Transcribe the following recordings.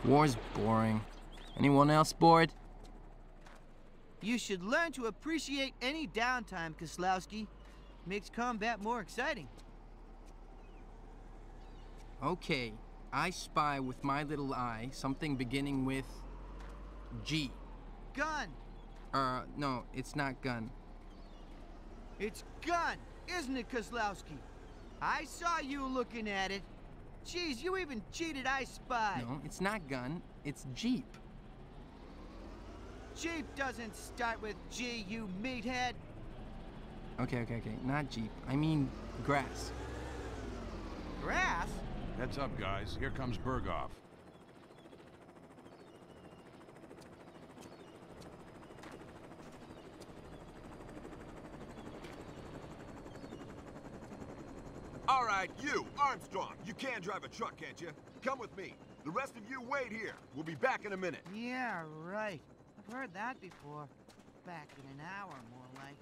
War's boring. Anyone else bored? You should learn to appreciate any downtime, Koslowski. Makes combat more exciting. Okay, I spy with my little eye something beginning with G. Gun! No, it's not gun. It's gun, isn't it, Koslowski? I saw you looking at it. Jeez, you even cheated I Spy. No, it's not gun, it's Jeep. Jeep doesn't start with G, you meathead. Okay, not Jeep. I mean grass. Grass? Heads up, guys. Here comes Berghoff. All right, you, Armstrong. You can drive a truck, can't you? Come with me. The rest of you wait here. We'll be back in a minute. Yeah, right. I've heard that before. Back in an hour, more like.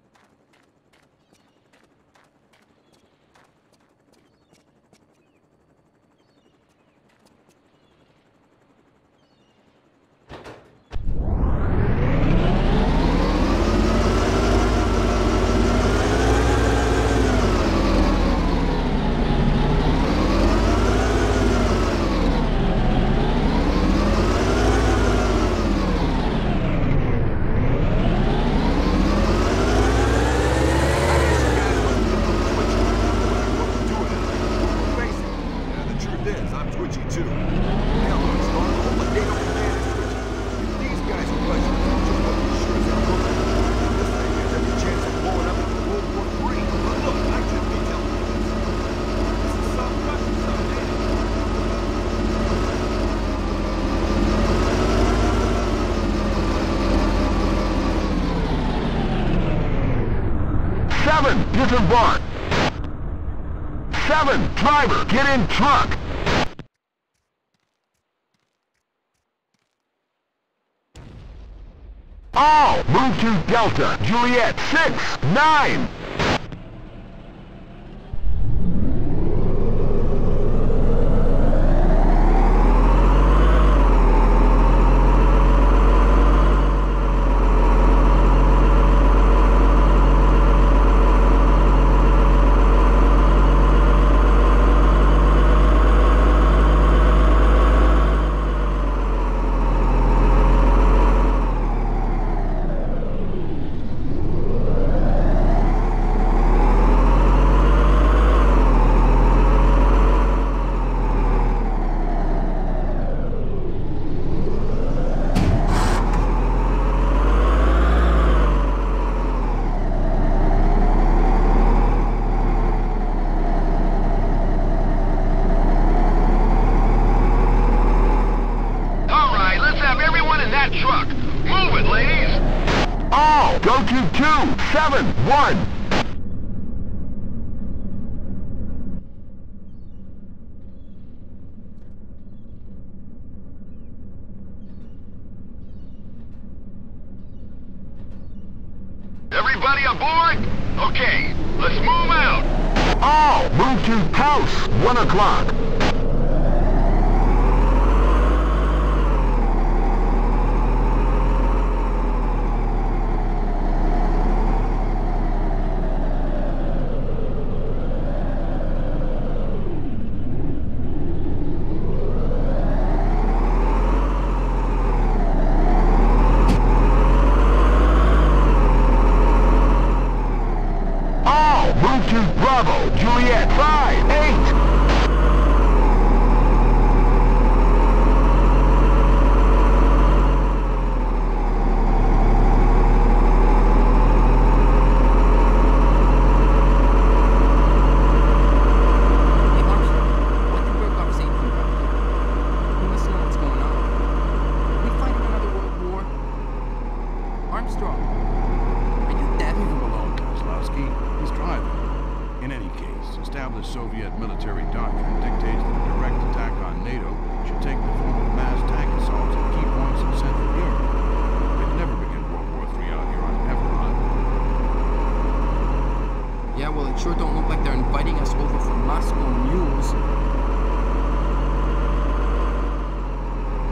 Disembark! 7, driver, get in truck! All, move to Delta, Juliet, 6, 9! Truck. Move it, ladies! All, go to 2, 7, 1. Everybody aboard? Okay, let's move out. All, move to house, 1 o'clock. Move to Bravo, Juliet, 5, 8. Soviet military doctrine dictates that a direct attack on NATO should take the form of mass tank assaults at key points in Central Europe. They'd never begin World War III out here on Everon. Yeah, well, it sure don't look like they're inviting us over for Moscow mules.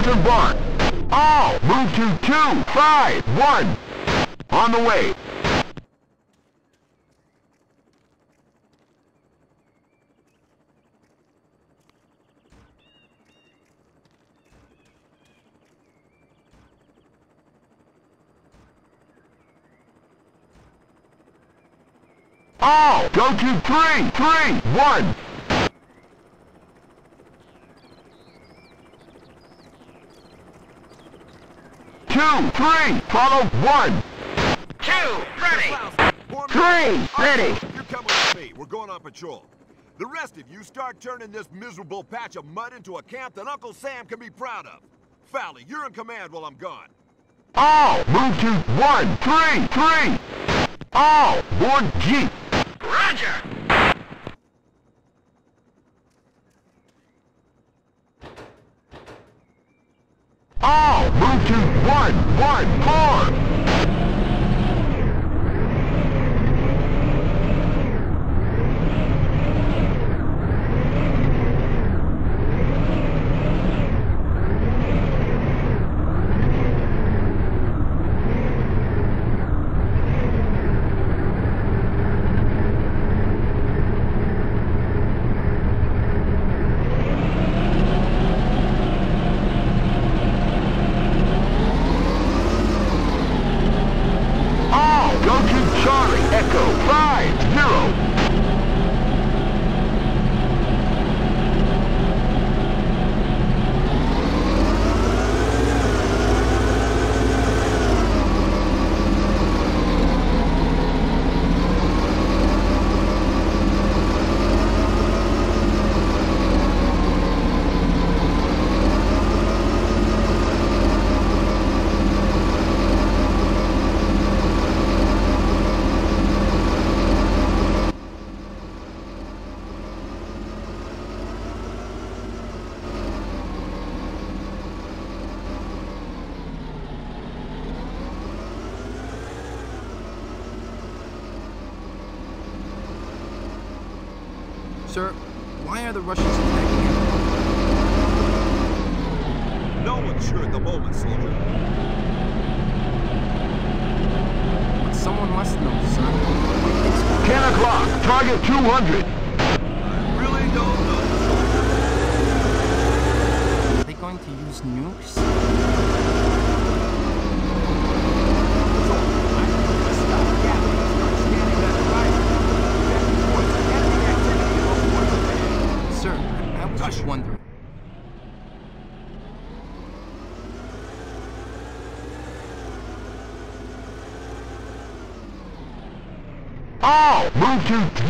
disembark. All move to 251. On the way. All go to 331. 2, 3, follow 1. 2, ready. 3, ready. You're coming with me. We're going on patrol. The rest of you start turning this miserable patch of mud into a camp that Uncle Sam can be proud of. Fowley, you're in command while I'm gone. All move to 133. All board Jeep. Roger. All move to 114. Sir, why are the Russians attacking him? No one's sure at the moment, soldier. But someone must know, sir. 10 o'clock, target 200. I really don't know, soldier. Are they going to use nukes? Sir, I was just wondering. All move to 014.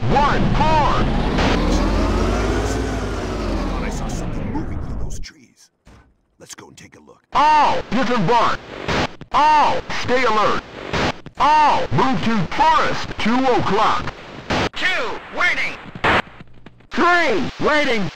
I thought I saw something moving through those trees. Let's go and take a look. All disembark. All stay alert. All move to forest 2 o'clock. 2, waiting. 3, waiting.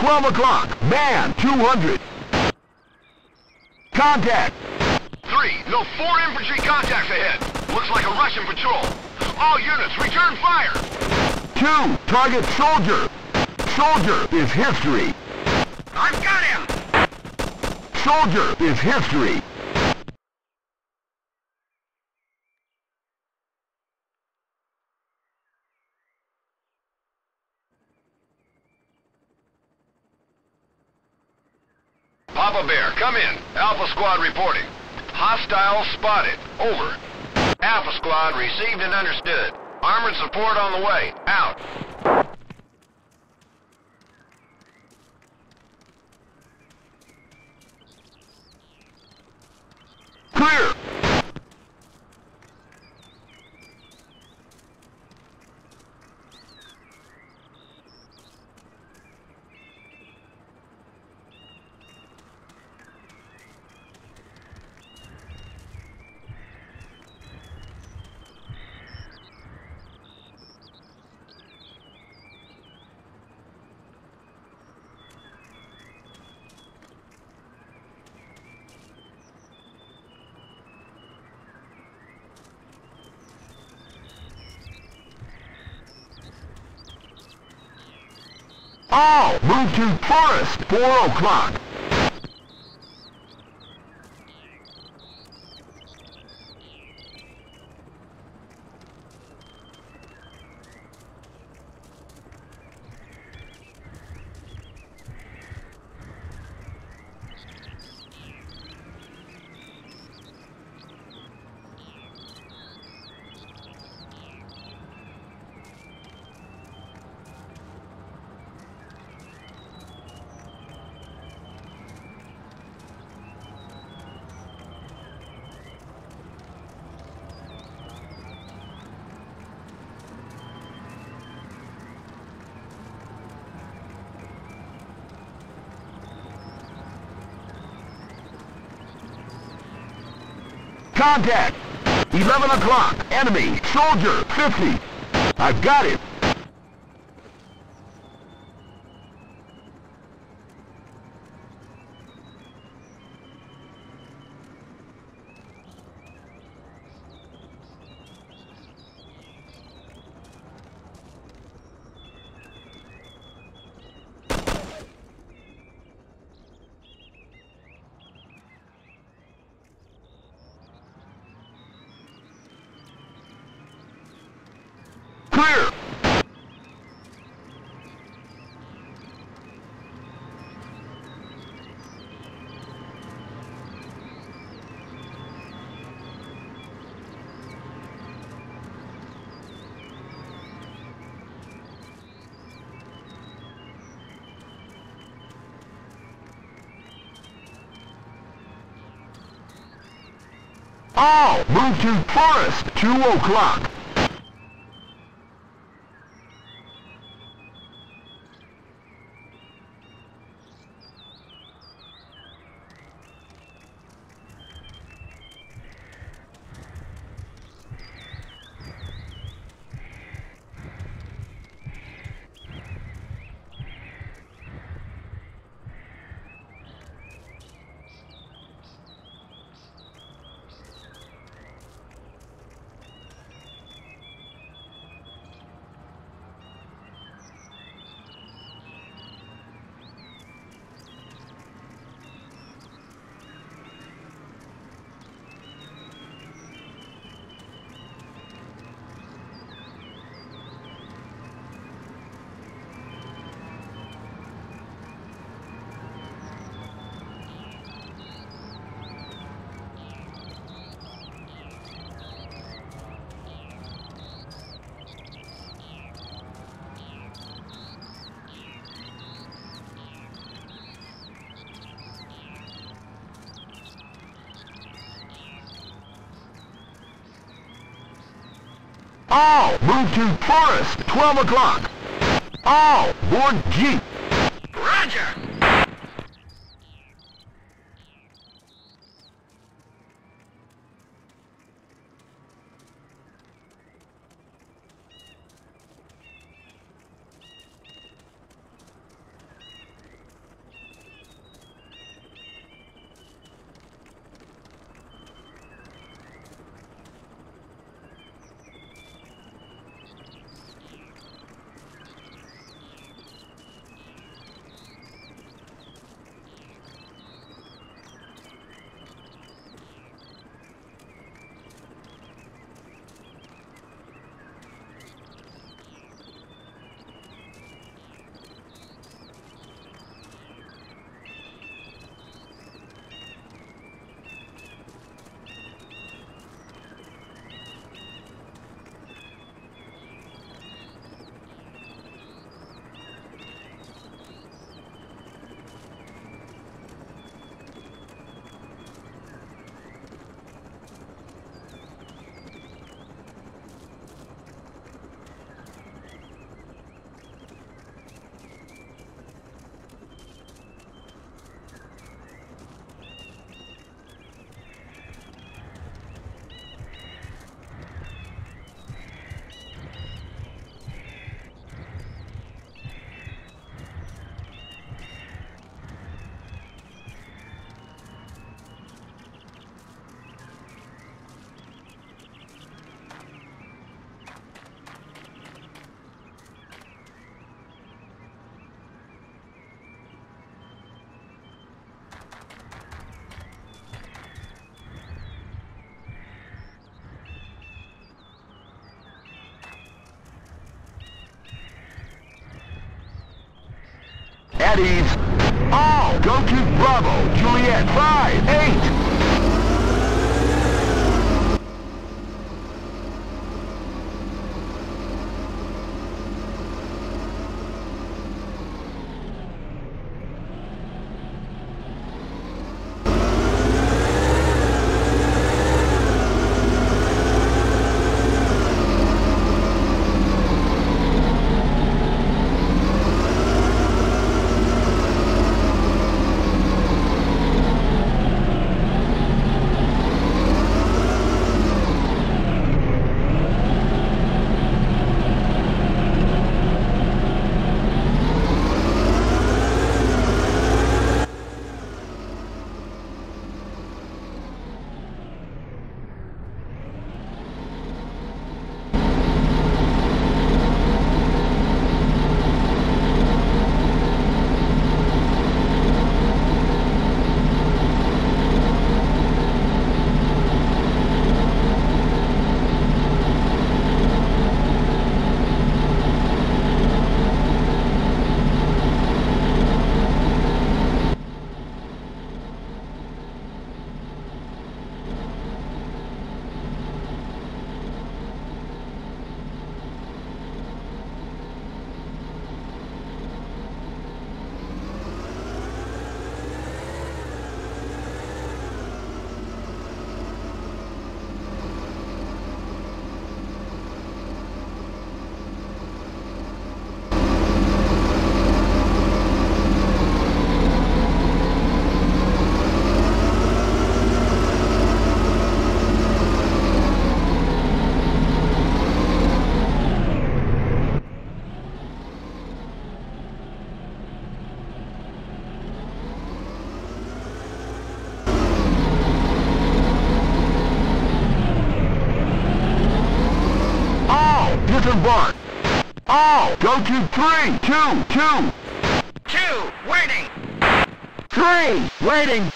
12 o'clock. Man, 200. Contact. 3, no, 4 infantry contacts ahead. Looks like a Russian patrol. All units, return fire. 2, target soldier. Soldier is history. I've got him. Soldier is history. Papa Bear, come in. Alpha Squad reporting. Hostiles spotted. Over. Alpha Squad received and understood. Armored support on the way. Out. Clear. All move to forest. 4 o'clock. Contact! 11 o'clock. Enemy. Soldier. 50. I've got it. Clear! All move to forest. 2 o'clock. All move to forest. 12 o'clock. All board Jeep. Roger! At ease. All go to Bravo, Juliet 5-8. Disembark. All go to 3-2-2. 2, waiting. 3, waiting.